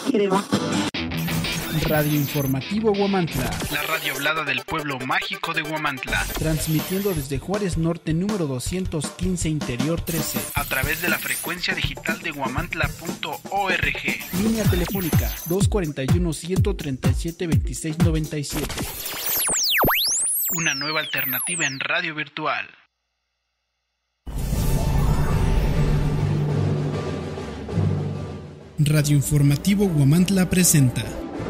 quiere más. Radio Informativo Huamantla, la radio hablada del pueblo mágico de Huamantla, transmitiendo desde Juárez Norte número 215 Interior 13, a través de la frecuencia digital de huamantla.org. Línea telefónica 241-137-2697. Una nueva alternativa en radio virtual. Radio Informativo Huamantla presenta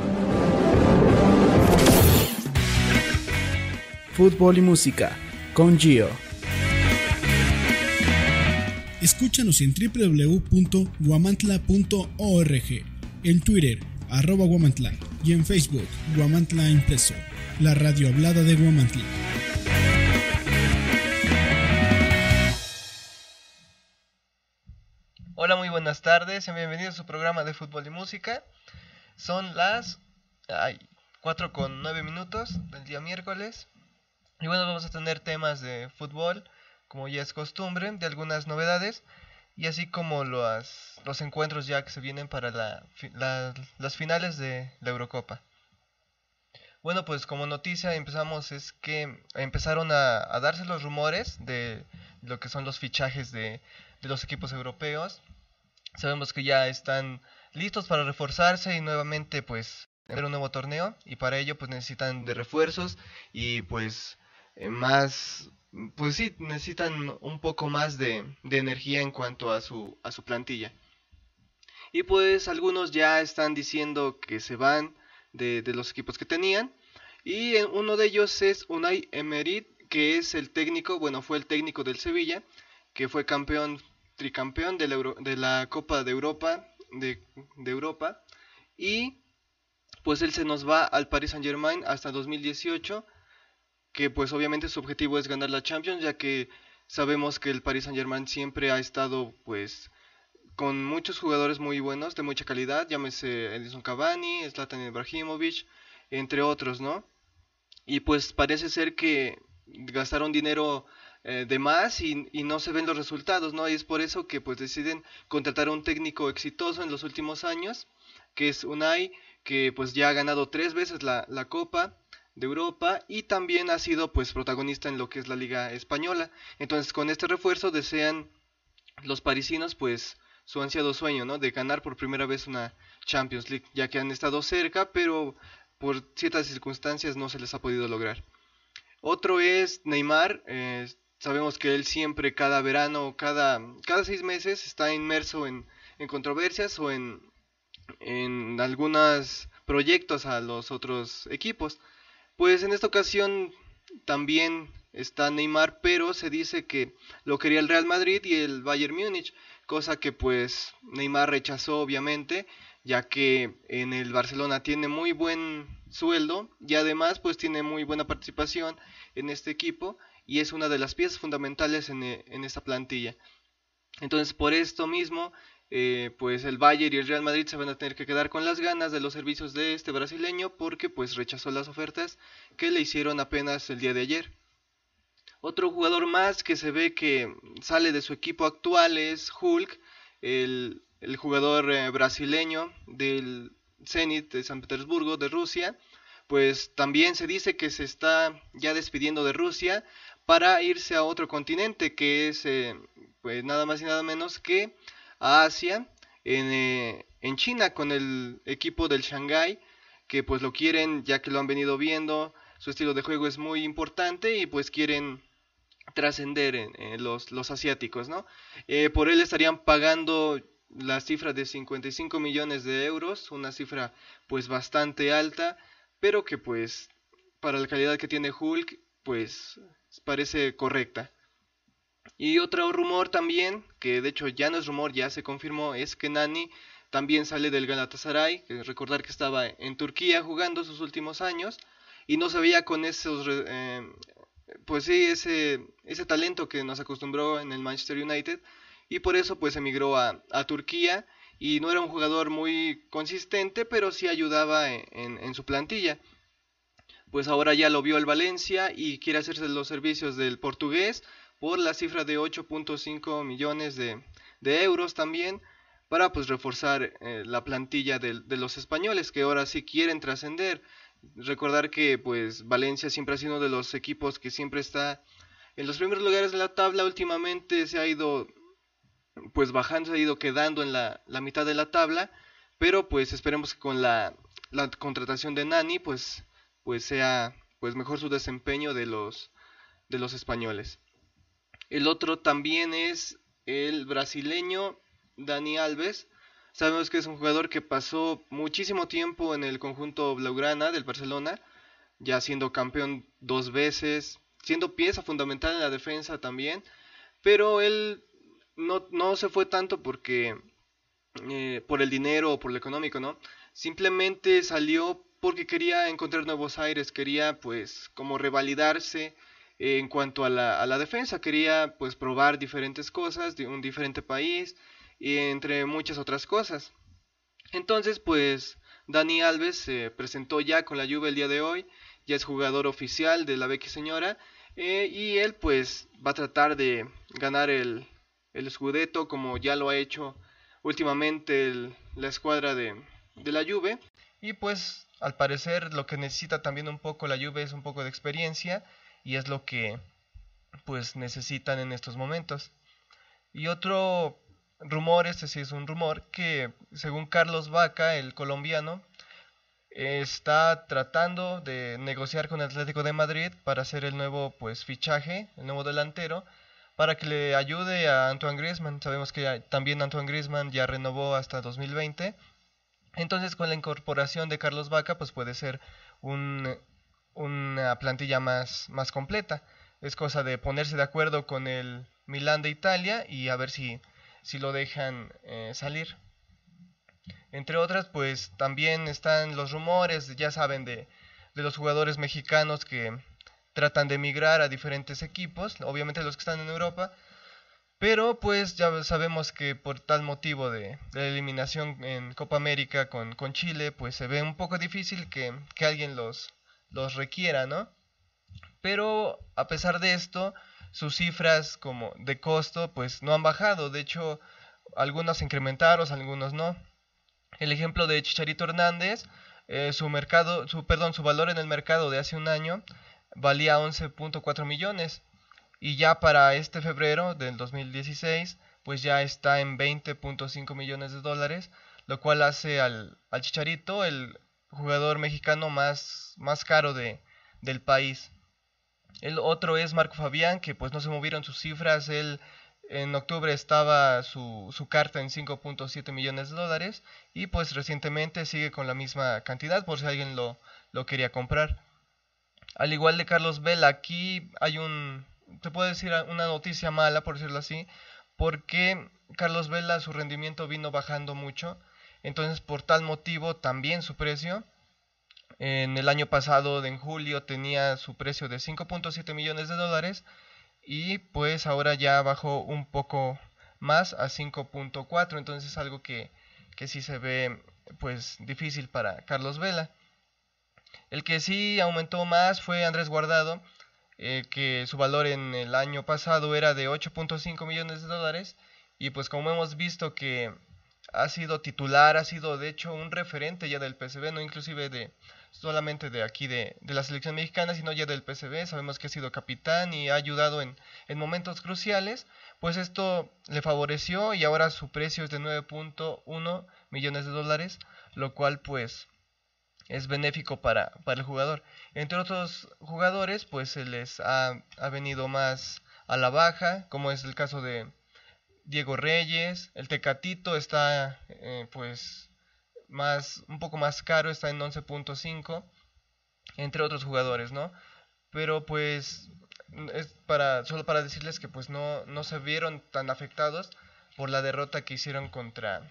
Fútbol y música con Gio. Escúchanos en www.huamantla.org, en Twitter @Huamantla y en Facebook Huamantla Impreso, la radio hablada de Huamantla. Hola, muy buenas tardes, y bienvenidos a su programa de fútbol y música. Son las 4:09 del día miércoles. Y bueno, vamos a tener temas de fútbol, como ya es costumbre, de algunas novedades, y así como los encuentros ya que se vienen para las finales de la Eurocopa. Bueno, pues como noticia empezamos es que empezaron a darse los rumores de lo que son los fichajes de los equipos europeos. Sabemos que ya están listos para reforzarse y nuevamente pues tener un nuevo torneo, y para ello pues necesitan de refuerzos y pues necesitan un poco más de energía en cuanto a su plantilla. Y pues algunos ya están diciendo que se van de los equipos que tenían, y uno de ellos es Unai Emery, que es el técnico, fue el técnico del Sevilla, que fue tricampeón de la Copa de Europa, de Europa, y pues él se nos va al Paris Saint-Germain hasta 2018, que pues obviamente su objetivo es ganar la Champions, ya que sabemos que el Paris Saint-Germain siempre ha estado pues con muchos jugadores muy buenos, de mucha calidad, llámese Edinson Cavani, Zlatan Ibrahimovic, entre otros, ¿no? Y pues parece ser que gastaron dinero de más y no se ven los resultados, ¿no? Y es por eso que pues deciden contratar a un técnico exitoso en los últimos años, que es Unai, que pues ya ha ganado 3 veces la Copa de Europa y también ha sido pues protagonista en lo que es la Liga Española. Entonces con este refuerzo desean los parisinos pues su ansiado sueño, ¿no? De ganar por primera vez una Champions League, ya que han estado cerca, pero por ciertas circunstancias no se les ha podido lograr. Otro es Neymar. Sabemos que él siempre, cada verano, cada 6 meses está inmerso en controversias o en algunos proyectos a los otros equipos. Pues en esta ocasión también está Neymar, pero se dice que lo quería el Real Madrid y el Bayern Múnich, cosa que pues Neymar rechazó obviamente, ya que en el Barcelona tiene muy buen sueldo y además pues tiene muy buena participación en este equipo y es una de las piezas fundamentales en esta plantilla. Entonces por esto mismo pues el Bayern y el Real Madrid se van a tener que quedar con las ganas de los servicios de este brasileño, porque pues rechazó las ofertas que le hicieron apenas el día de ayer. Otro jugador más que se ve que sale de su equipo actual es Hulk, el jugador brasileño del Zenit de San Petersburgo, de Rusia. Pues también se dice que se está ya despidiendo de Rusia para irse a otro continente, que es pues nada más y nada menos que a Asia, en China, con el equipo del Shanghái, que pues lo quieren, ya que lo han venido viendo, su estilo de juego es muy importante y pues quieren trascender en los asiáticos, ¿no? Por él estarían pagando la cifra de 55 millones de euros, una cifra pues bastante alta, pero que pues para la calidad que tiene Hulk pues parece correcta. Y otro rumor también, que de hecho ya no es rumor, ya se confirmó, es que Nani también sale del Galatasaray. Recordar que estaba en Turquía jugando sus últimos años y no se veía con esos pues sí, ese talento que nos acostumbró en el Manchester United, y por eso pues emigró a Turquía, y no era un jugador muy consistente, pero sí ayudaba en su plantilla. Pues ahora ya lo vio el Valencia y quiere hacerse los servicios del portugués por la cifra de 8.5 millones de euros también, para pues reforzar la plantilla de los españoles, que ahora sí quieren trascender. Recordar que pues Valencia siempre ha sido uno de los equipos que siempre está en los primeros lugares de la tabla. Últimamente se ha ido pues bajando, se ha ido quedando en la mitad de la tabla, pero pues esperemos que con la contratación de Nani pues sea pues mejor su desempeño de los españoles. El otro también es el brasileño Dani Alves. Sabemos que es un jugador que pasó muchísimo tiempo en el conjunto blaugrana del Barcelona, ya siendo campeón 2 veces, siendo pieza fundamental en la defensa también, pero él no se fue tanto porque por el dinero o por lo económico, ¿no? Simplemente salió porque quería encontrar nuevos aires, quería pues como revalidarse en cuanto a la defensa, quería pues probar diferentes cosas de un diferente país y entre muchas otras cosas. Entonces pues Dani Alves se presentó ya con la Juve el día de hoy, ya es jugador oficial de la Vecchia Señora, y él pues va a tratar de ganar el Scudetto como ya lo ha hecho últimamente la escuadra de la Juve. Y pues al parecer lo que necesita también un poco la Juve es un poco de experiencia, y es lo que pues necesitan en estos momentos. Y otro rumor, este sí es un rumor, que según Carlos Vaca, el colombiano, está tratando de negociar con el Atlético de Madrid para hacer el nuevo pues fichaje, el nuevo delantero, para que le ayude a Antoine Griezmann. Sabemos que también Antoine Griezmann ya renovó hasta 2020. Entonces con la incorporación de Carlos Vaca pues puede ser una plantilla más completa. Es cosa de ponerse de acuerdo con el Milán de Italia y a ver si lo dejan salir. Entre otras pues también están los rumores, ya saben, de los jugadores mexicanos que tratan de emigrar a diferentes equipos, obviamente los que están en Europa, pero pues ya sabemos que por tal motivo de la eliminación en Copa América con Chile, pues se ve un poco difícil que alguien los requiera, ¿no? Pero a pesar de esto, sus cifras como de costo pues no han bajado. De hecho, algunos se incrementaron, algunos no. El ejemplo de Chicharito Hernández, su valor en el mercado de hace un año valía 11.4 millones, y ya para este febrero del 2016 pues ya está en 20.5 millones de dólares, lo cual hace al Chicharito el jugador mexicano más caro del país. El otro es Marco Fabián, que pues no se movieron sus cifras. Él en octubre estaba su carta en 5.7 millones de dólares, y pues recientemente sigue con la misma cantidad por si alguien lo quería comprar. Al igual de Carlos Vela, aquí hay se puede decir una noticia mala, por decirlo así, porque Carlos Vela, su rendimiento vino bajando mucho. Entonces por tal motivo también su precio en el año pasado, en julio, tenía su precio de 5.7 millones de dólares, y pues ahora ya bajó un poco más a 5.4. entonces es algo que sí se ve pues difícil para Carlos Vela. El que sí aumentó más fue Andrés Guardado, que su valor en el año pasado era de 8.5 millones de dólares, y pues como hemos visto que ha sido titular, ha sido de hecho un referente ya del PSV, no inclusive solamente de aquí de la selección mexicana, sino ya del PSV. Sabemos que ha sido capitán y ha ayudado en momentos cruciales, pues esto le favoreció, y ahora su precio es de 9.1 millones de dólares, lo cual pues es benéfico para el jugador. Entre otros jugadores pues se les ha venido más a la baja, como es el caso de Diego Reyes. El Tecatito está pues un poco más caro, está en 11.5, entre otros jugadores, ¿no? Pero pues es solo para decirles que pues no se vieron tan afectados por la derrota que hicieron contra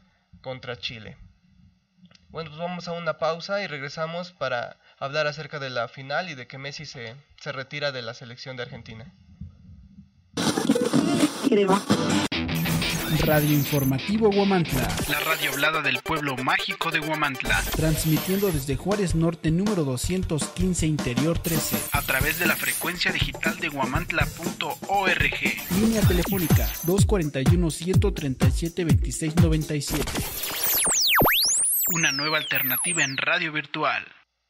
Chile. Bueno, pues vamos a una pausa y regresamos para hablar acerca de la final y de que Messi se retira de la selección de Argentina. Radio Informativo Huamantla. La radio hablada del pueblo mágico de Huamantla. Transmitiendo desde Juárez Norte número 215 Interior 13. A través de la frecuencia digital de guamantla.org. Línea telefónica 241-137-2697. Una nueva alternativa en radio virtual.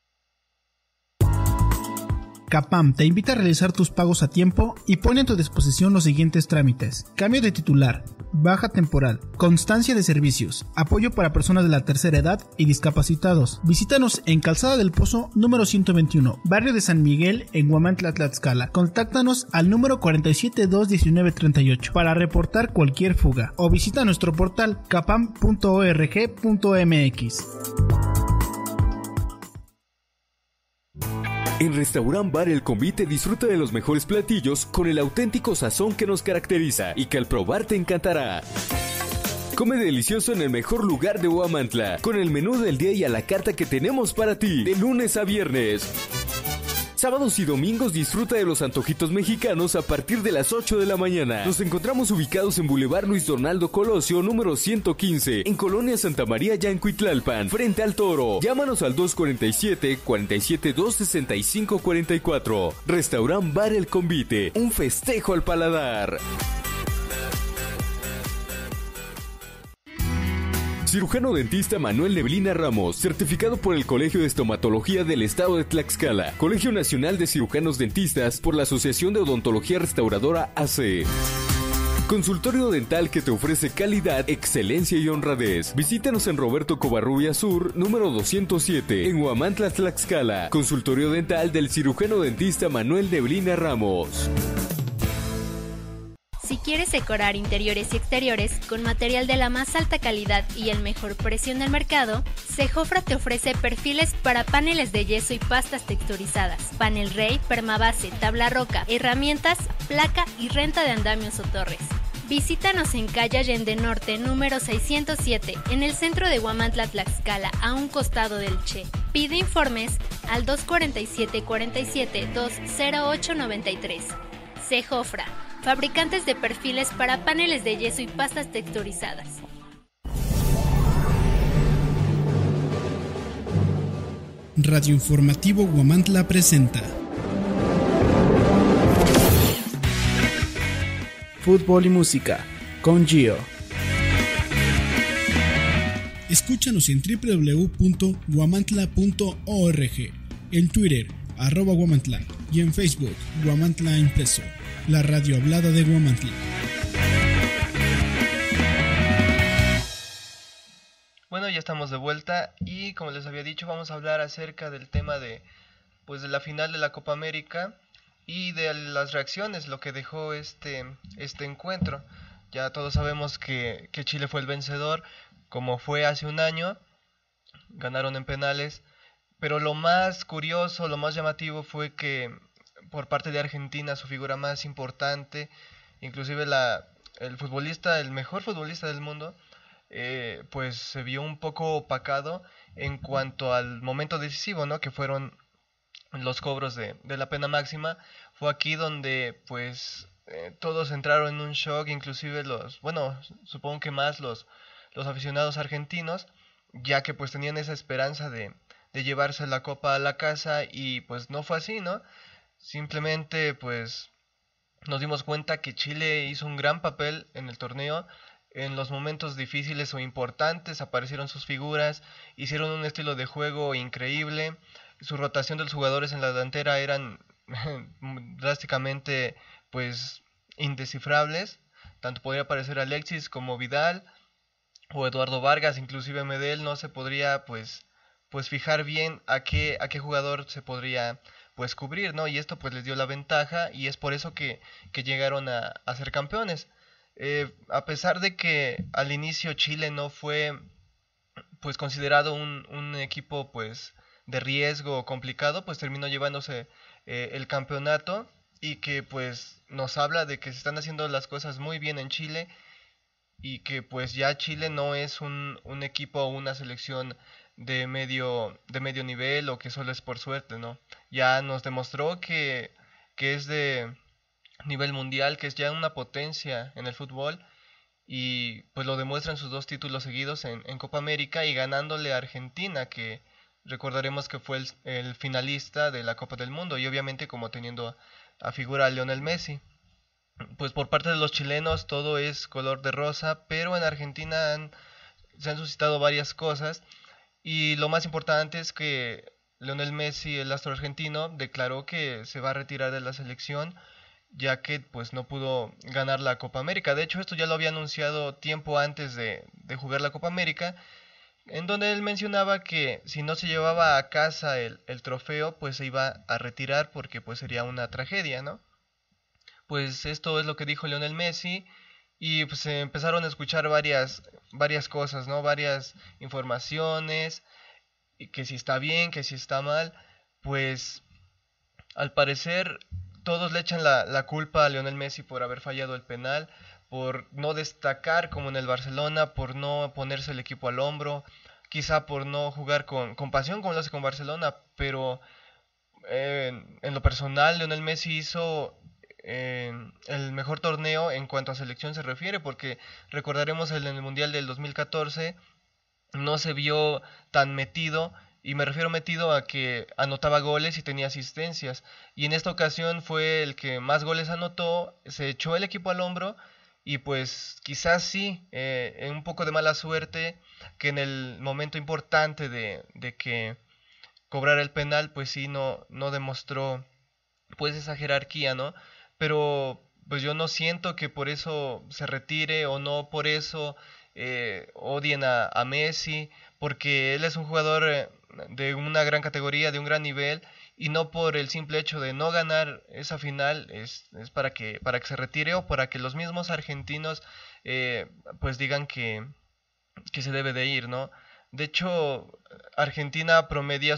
Capam te invita a realizar tus pagos a tiempo y pone a tu disposición los siguientes trámites: cambio de titular, baja temporal, constancia de servicios, apoyo para personas de la tercera edad y discapacitados. Visítanos en Calzada del Pozo número 121, barrio de San Miguel, en Huamantla, Tlaxcala. Contáctanos al número 4721938 para reportar cualquier fuga o visita nuestro portal capam.org.mx. En Restaurant Bar El Convite disfruta de los mejores platillos con el auténtico sazón que nos caracteriza y que al probar te encantará. Come delicioso en el mejor lugar de Huamantla, con el menú del día y a la carta que tenemos para ti, de lunes a viernes. Sábados y domingos disfruta de los antojitos mexicanos a partir de las 8 de la mañana. Nos encontramos ubicados en Boulevard Luis Donaldo Colosio, número 115, en Colonia Santa María, Yancuitlalpan, frente al Toro. Llámanos al 247-472-6544. Restaurant Bar El Convite, un festejo al paladar. Cirujano dentista Manuel Neblina Ramos, certificado por el Colegio de Estomatología del Estado de Tlaxcala, Colegio Nacional de Cirujanos Dentistas por la Asociación de Odontología Restauradora AC. Consultorio dental que te ofrece calidad, excelencia y honradez. Visítanos en Roberto Covarrubia Sur, número 207, en Huamantla, Tlaxcala. Consultorio dental del cirujano dentista Manuel Neblina Ramos. Si quieres decorar interiores y exteriores con material de la más alta calidad y el mejor precio en el mercado, Cejofra te ofrece perfiles para paneles de yeso y pastas texturizadas, panel rey, permabase, tabla roca, herramientas, placa y renta de andamios o torres. Visítanos en calle Allende Norte, número 607, en el centro de Huamantla, Tlaxcala, a un costado del Che. Pide informes al 247-47-20893. Cejofra, fabricantes de perfiles para paneles de yeso y pastas texturizadas. Radio Informativo Huamantla presenta Fútbol y música con Gio. Escúchanos en www.huamantla.org, en Twitter @Huamantla y en Facebook Huamantla Impreso, la radio hablada de Huamantla. Bueno, ya estamos de vuelta y como les había dicho vamos a hablar acerca del tema de la final de la Copa América y de las reacciones, lo que dejó este encuentro. Ya todos sabemos que Chile fue el vencedor, como fue hace un año, ganaron en penales, pero lo más curioso, lo más llamativo fue que por parte de Argentina, su figura más importante, inclusive el mejor futbolista del mundo, pues se vio un poco opacado en cuanto al momento decisivo, ¿no? Que fueron los cobros de la pena máxima. Fue aquí donde pues todos entraron en un shock, inclusive supongo que más los aficionados argentinos, ya que pues tenían esa esperanza de llevarse la copa a la casa y pues no fue así, ¿no? Simplemente pues nos dimos cuenta que Chile hizo un gran papel en el torneo. En los momentos difíciles o importantes aparecieron sus figuras, hicieron un estilo de juego increíble, su rotación de los jugadores en la delantera eran drásticamente pues indescifrables, tanto podría aparecer Alexis como Vidal o Eduardo Vargas, inclusive Medel, no se podría pues fijar bien a qué jugador se podría pues cubrir, ¿no? Y esto pues les dio la ventaja y es por eso que llegaron a ser campeones. A pesar de que al inicio Chile no fue pues considerado un equipo pues de riesgo o complicado, pues terminó llevándose el campeonato, y que pues nos habla de que se están haciendo las cosas muy bien en Chile y que pues ya Chile no es un equipo o una selección de medio nivel o que solo es por suerte, ¿no? Ya nos demostró que es de nivel mundial, que es ya una potencia en el fútbol y pues lo demuestra en sus 2 títulos seguidos en Copa América y ganándole a Argentina, que recordaremos que fue el finalista de la Copa del Mundo, y obviamente como teniendo a figura a Lionel Messi. Pues por parte de los chilenos todo es color de rosa, pero en Argentina se han suscitado varias cosas, y lo más importante es que Lionel Messi, el astro argentino, declaró que se va a retirar de la selección, ya que pues no pudo ganar la Copa América. De hecho, esto ya lo había anunciado tiempo antes de jugar la Copa América, en donde él mencionaba que si no se llevaba a casa el trofeo, pues se iba a retirar porque pues sería una tragedia, ¿no? Pues esto es lo que dijo Lionel Messi, y pues se empezaron a escuchar varias cosas, ¿no? Varias informaciones, y que si está bien, que si está mal. Pues al parecer todos le echan la culpa a Lionel Messi por haber fallado el penal, por no destacar como en el Barcelona, por no ponerse el equipo al hombro, quizá por no jugar con pasión como lo hace con Barcelona, pero en lo personal Lionel Messi hizo el mejor torneo en cuanto a selección se refiere, porque recordaremos en el Mundial del 2014 no se vio tan metido, y me refiero metido a que anotaba goles y tenía asistencias, y en esta ocasión fue el que más goles anotó, se echó el equipo al hombro, y pues quizás sí, en un poco de mala suerte, que en el momento importante de que cobrara el penal, pues sí, no demostró pues esa jerarquía, ¿no? Pero pues yo no siento que por eso se retire, o no por eso odien a Messi, porque él es un jugador de una gran categoría, de un gran nivel, y no por el simple hecho de no ganar esa final es para que se retire, o para que los mismos argentinos pues digan que se debe de ir, ¿no? De hecho, Argentina promedia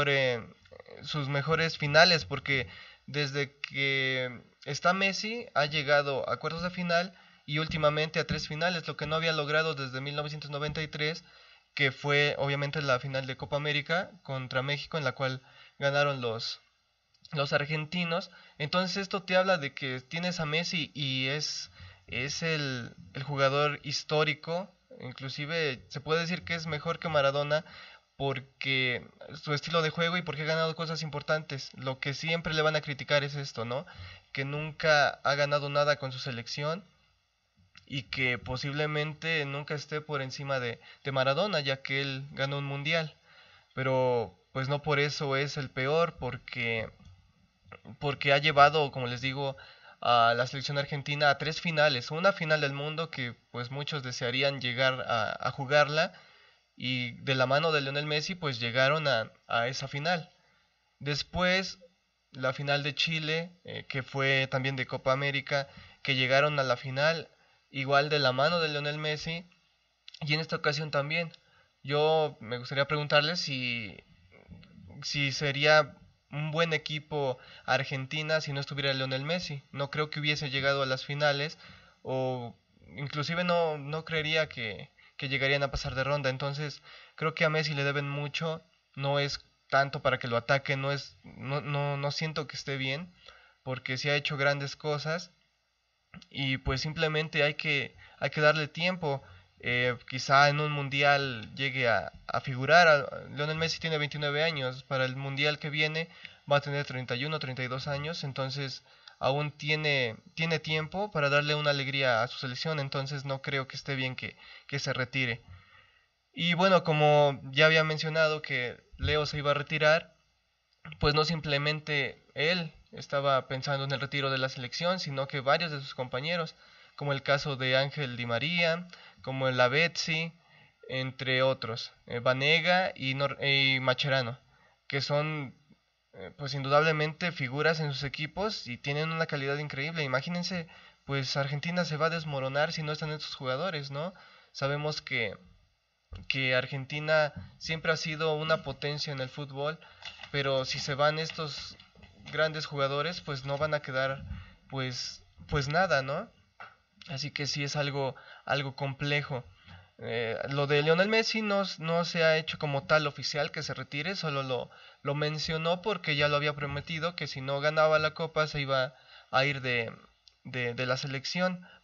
sus mejores finales, porque desde que está Messi ha llegado a cuartos de final y últimamente a 3 finales, lo que no había logrado desde 1993, que fue obviamente la final de Copa América contra México, en la cual ganaron los argentinos. Entonces esto te habla de que tienes a Messi y es el jugador histórico, inclusive se puede decir que es mejor que Maradona, porque su estilo de juego y porque ha ganado cosas importantes. Lo que siempre le van a criticar es esto, ¿no? Que nunca ha ganado nada con su selección, y que posiblemente nunca esté por encima de Maradona, ya que él ganó un mundial. Pero pues no por eso es el peor, porque ha llevado, como les digo, a la selección argentina a 3 finales, una final del mundo que pues muchos desearían llegar a jugarla, y de la mano de Lionel Messi pues llegaron a esa final. Después la final de Chile, que fue también de Copa América, que llegaron a la final igual de la mano de Lionel Messi, y en esta ocasión también. Yo me gustaría preguntarles si sería un buen equipo Argentina si no estuviera Lionel Messi. No creo que hubiese llegado a las finales, o inclusive no creería que llegarían a pasar de ronda. Entonces creo que a Messi le deben mucho, no es tanto para que lo ataquen, no siento que esté bien, porque sí ha hecho grandes cosas, y pues simplemente hay que darle tiempo. Quizá en un mundial llegue a figurar. Lionel Messi tiene 29 años, para el mundial que viene va a tener 31, 32 años, entonces aún tiene tiempo para darle una alegría a su selección, entonces no creo que esté bien que se retire. Y bueno, como ya había mencionado que Leo se iba a retirar, pues no simplemente él estaba pensando en el retiro de la selección, sino que varios de sus compañeros, como el caso de Ángel Di María, como el Lavezzi, entre otros, Vanega y Macherano, que son pues indudablemente figuras en sus equipos y tienen una calidad increíble. Imagínense, pues Argentina se va a desmoronar si no están estos jugadores, ¿no? Sabemos que Argentina siempre ha sido una potencia en el fútbol, pero si se van estos grandes jugadores, pues no van a quedar pues nada, ¿no? Así que sí es algo complejo. Lo de Lionel Messi no se ha hecho como tal oficial que se retire, solo lo mencionó porque ya lo había prometido, que si no ganaba la copa se iba a ir de la selección,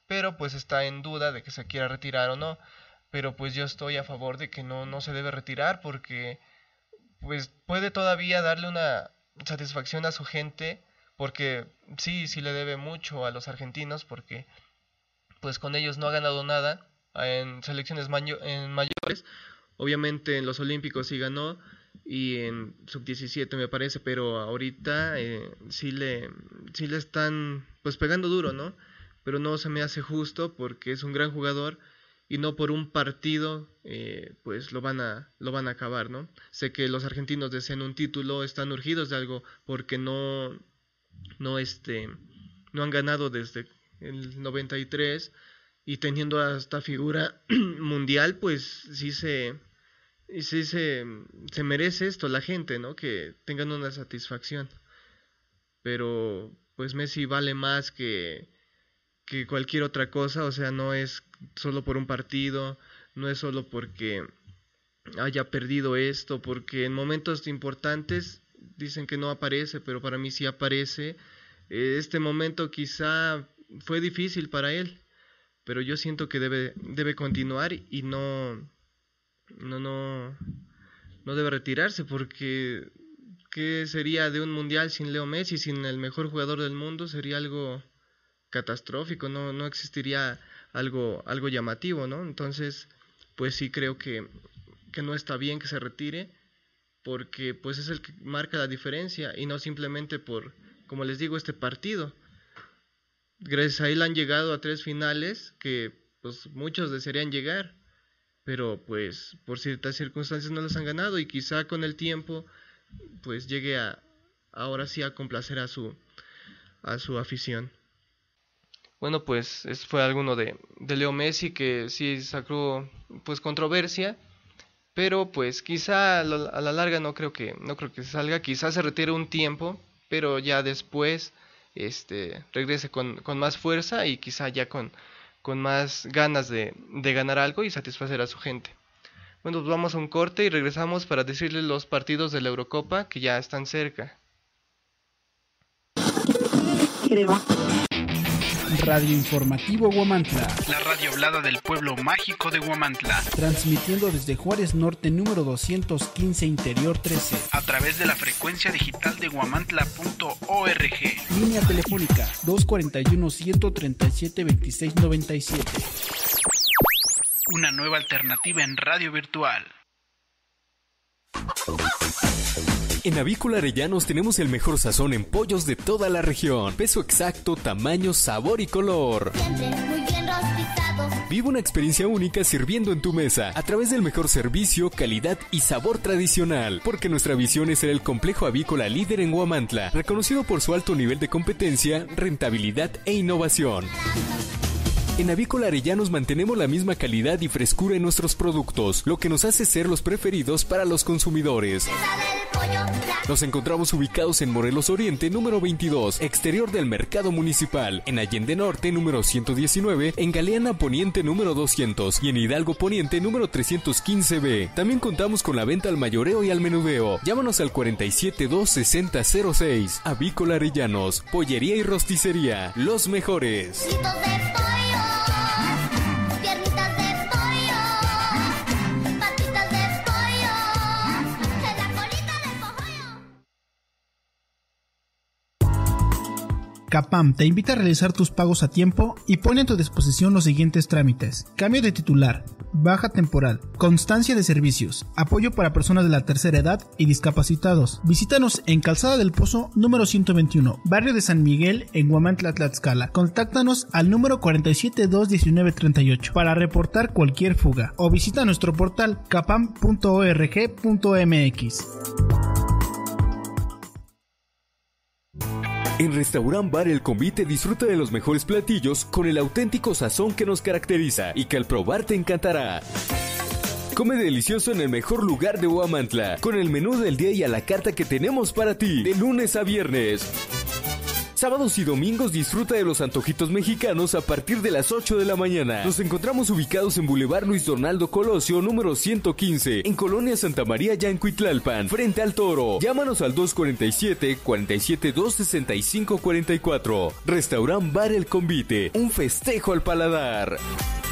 pero pues está en duda de que se quiera retirar o no. Pero pues yo estoy a favor de que no se debe retirar, porque pues puede todavía darle una satisfacción a su gente, porque sí le debe mucho a los argentinos, porque pues con ellos no ha ganado nada en selecciones en mayores. Obviamente en los olímpicos sí ganó, y en sub-17 me parece, pero ahorita sí le están pues pegando duro, ¿no? Pero no se me hace justo, porque es un gran jugador y no por un partido pues lo van a acabar, ¿no? Sé que los argentinos desean un título, están urgidos de algo, porque no han ganado desde el 93, y teniendo hasta figura mundial, pues sí se merece esto la gente, ¿no? Que tengan una satisfacción. Pero pues Messi vale más que cualquier otra cosa, o sea, no es solo por un partido, no es solo porque haya perdido esto, porque en momentos importantes dicen que no aparece, pero para mí sí aparece. Este momento quizá fue difícil para él, pero yo siento que debe continuar y no debe retirarse, porque ¿qué sería de un mundial sin Leo Messi, sin el mejor jugador del mundo? Sería algo catastrófico, no existiría algo llamativo, ¿no? Entonces, pues sí creo que no está bien que se retire, porque pues es el que marca la diferencia, y no simplemente por, como les digo, este partido. Gracias a él han llegado a 3 finales que pues muchos desearían llegar, pero pues por ciertas circunstancias no las han ganado, y quizá con el tiempo pues llegue ahora sí a complacer a su afición. Bueno, pues eso fue alguno de Leo Messi, que sí sacó pues controversia, pero pues quizá a la larga no creo que salga. Quizá se retire un tiempo, pero ya después regrese con más fuerza, y quizá ya con más ganas de ganar algo y satisfacer a su gente. Bueno, pues vamos a un corte y regresamos para decirles los partidos de la Eurocopa que ya están cerca. Radio Informativo Huamantla. La radio hablada del pueblo mágico de Huamantla. Transmitiendo desde Juárez Norte número 215 Interior 13. A través de la frecuencia digital de huamantla.org. Línea telefónica 241-137-2697. Una nueva alternativa en radio virtual. En Avícola Arellanos tenemos el mejor sazón en pollos de toda la región. Peso exacto, tamaño, sabor y color. Siempre muy bien rostizados. Vive una experiencia única sirviendo en tu mesa a través del mejor servicio, calidad y sabor tradicional. Porque nuestra visión es ser el complejo avícola líder en Huamantla, reconocido por su alto nivel de competencia, rentabilidad e innovación. En Avícola Arellanos mantenemos la misma calidad y frescura en nuestros productos, lo que nos hace ser los preferidos para los consumidores. Nos encontramos ubicados en Morelos Oriente, número 22, exterior del Mercado Municipal, en Allende Norte, número 119, en Galeana Poniente, número 200, y en Hidalgo Poniente, número 315B. También contamos con la venta al mayoreo y al menudeo. Llámanos al 472-6006. Avícola Arellanos, pollería y rosticería, los mejores. Capam te invita a realizar tus pagos a tiempo y pone a tu disposición los siguientes trámites: cambio de titular, baja temporal, constancia de servicios, apoyo para personas de la tercera edad y discapacitados. Visítanos en Calzada del Pozo número 121, barrio de San Miguel, en Huamantla, Tlaxcala. Contáctanos al número 4721938 para reportar cualquier fuga, o visita nuestro portal capam.org.mx. En Restaurant Bar El Convite disfruta de los mejores platillos con el auténtico sazón que nos caracteriza y que al probar te encantará. Come delicioso en el mejor lugar de Huamantla, con el menú del día y a la carta que tenemos para ti, de lunes a viernes. Sábados y domingos disfruta de los antojitos mexicanos a partir de las 8 de la mañana. Nos encontramos ubicados en Boulevard Luis Donaldo Colosio, número 115, en Colonia Santa María, Yancuitlalpan, frente al Toro. Llámanos al 247-472-6544. Restaurant Bar El Convite, un festejo al paladar.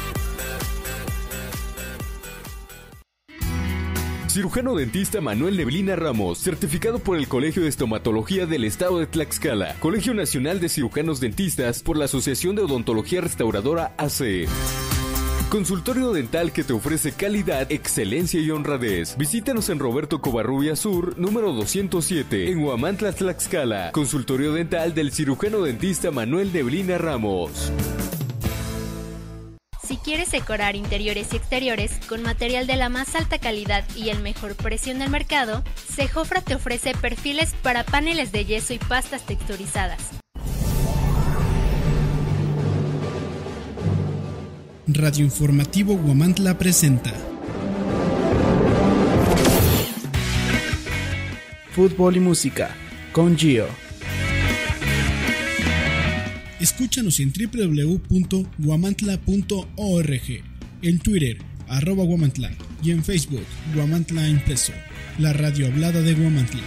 Cirujano dentista Manuel Neblina Ramos, certificado por el Colegio de Estomatología del Estado de Tlaxcala, Colegio Nacional de Cirujanos Dentistas por la Asociación de Odontología Restauradora AC. Consultorio dental que te ofrece calidad, excelencia y honradez. Visítanos en Roberto Covarrubias Sur, número 207, en Huamantla, Tlaxcala. Consultorio dental del cirujano dentista Manuel Neblina Ramos. Si quieres decorar interiores y exteriores con material de la más alta calidad y el mejor precio en el mercado, Sejofra te ofrece perfiles para paneles de yeso y pastas texturizadas. Radio Informativo Huamantla presenta Fútbol y música con Gio. Escúchanos en www.huamantla.org, en Twitter, @Huamantla, y en Facebook, Huamantla Impreso, la radio hablada de Huamantla.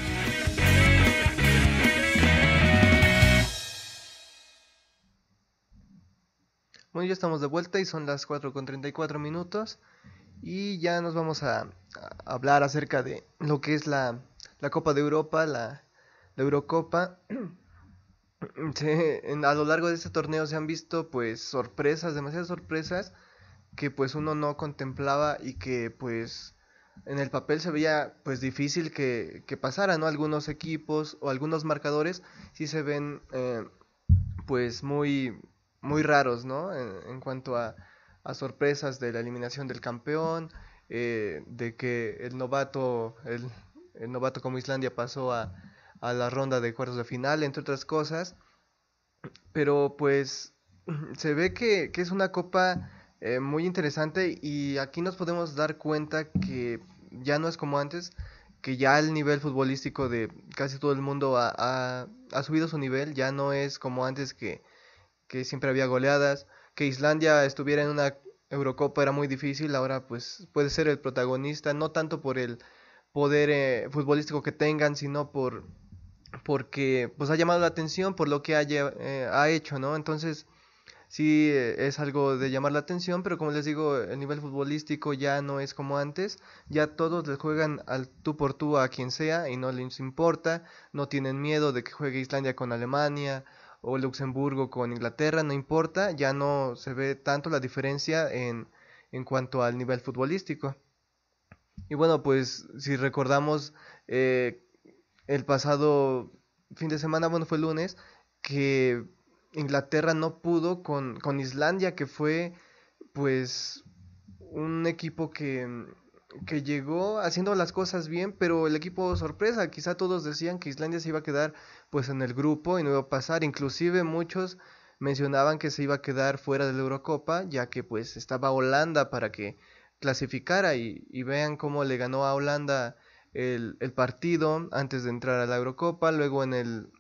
Bueno, ya estamos de vuelta y son las 4:34 y ya nos vamos a hablar acerca de lo que es la Copa de Europa, la Eurocopa. A lo largo de este torneo se han visto pues sorpresas, demasiadas sorpresas que pues uno no contemplaba y que pues en el papel se veía pues difícil que pasara, ¿no? Algunos equipos o algunos marcadores sí se ven pues muy raros, ¿no? En cuanto a sorpresas de la eliminación del campeón, de que el novato como Islandia pasó a la ronda de cuartos de final, entre otras cosas. Pero pues se ve que es una copa muy interesante, y aquí nos podemos dar cuenta que ya no es como antes, que ya el nivel futbolístico de casi todo el mundo ha subido su nivel. Ya no es como antes que siempre había goleadas, que Islandia estuviera en una Eurocopa era muy difícil. Ahora pues puede ser el protagonista, no tanto por el poder futbolístico que tengan, sino porque pues ha llamado la atención por lo que ha hecho, ¿no? Entonces sí, es algo de llamar la atención, pero como les digo, el nivel futbolístico ya no es como antes. Ya todos les juegan al tú por tú a quien sea y no les importa, no tienen miedo de que juegue Islandia con Alemania o Luxemburgo con Inglaterra, no importa. Ya no se ve tanto la diferencia en cuanto al nivel futbolístico. Y bueno, pues si recordamos el pasado fin de semana, bueno, fue el lunes, que Inglaterra no pudo con Islandia, que fue pues un equipo que llegó haciendo las cosas bien, pero el equipo sorpresa. Quizá todos decían que Islandia se iba a quedar pues en el grupo y no iba a pasar. Inclusive muchos mencionaban que se iba a quedar fuera de la Eurocopa, ya que pues estaba Holanda para que clasificara, y vean cómo le ganó a Holanda el partido antes de entrar a la Eurocopa. Luego en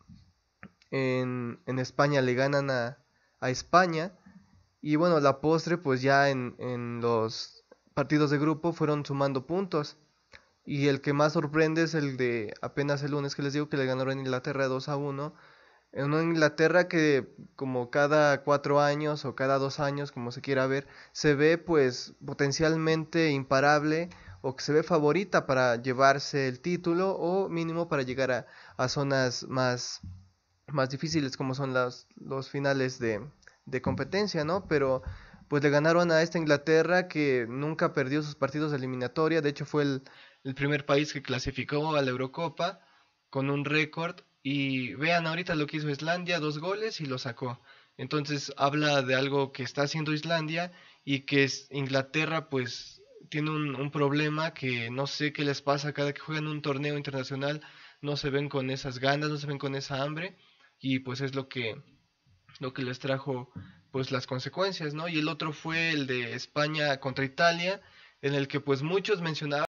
España le ganan a España, y bueno, la postre pues ya en los partidos de grupo fueron sumando puntos, y el que más sorprende es el de apenas el lunes, que les digo que le ganaron a Inglaterra 2-1, en una Inglaterra que como cada 4 años o cada 2 años, como se quiera ver, se ve pues potencialmente imparable, o que se ve favorita para llevarse el título, o mínimo para llegar a zonas más difíciles, como son los finales de competencia, ¿no? Pero pues le ganaron a esta Inglaterra que nunca perdió sus partidos de eliminatoria. De hecho fue el primer país que clasificó a la Eurocopa con un récord, y vean ahorita lo que hizo Islandia, 2 goles y lo sacó. Entonces habla de algo que está haciendo Islandia, y que Inglaterra pues tiene un problema que no sé qué les pasa. Cada que juegan un torneo internacional no se ven con esas ganas, no se ven con esa hambre, y pues es lo que les trajo pues las consecuencias, ¿no? Y el otro fue el de España contra Italia, en el que pues muchos mencionaban